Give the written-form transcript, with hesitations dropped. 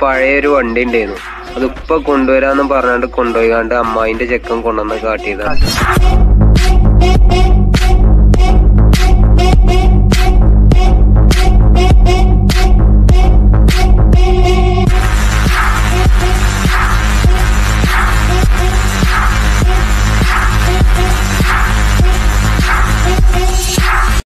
പഴയൊരു വണ്ടി ഉണ്ടായിരുന്നു. അതിപ്പോ കൊണ്ടുവരാന്ന് പറഞ്ഞാണ്ട് കൊണ്ടുപോയാണ്ട് അമ്മായിന്റെ ചെക്കൻ കൊണ്ടുവന്ന് കാട്ടിയതാണ്.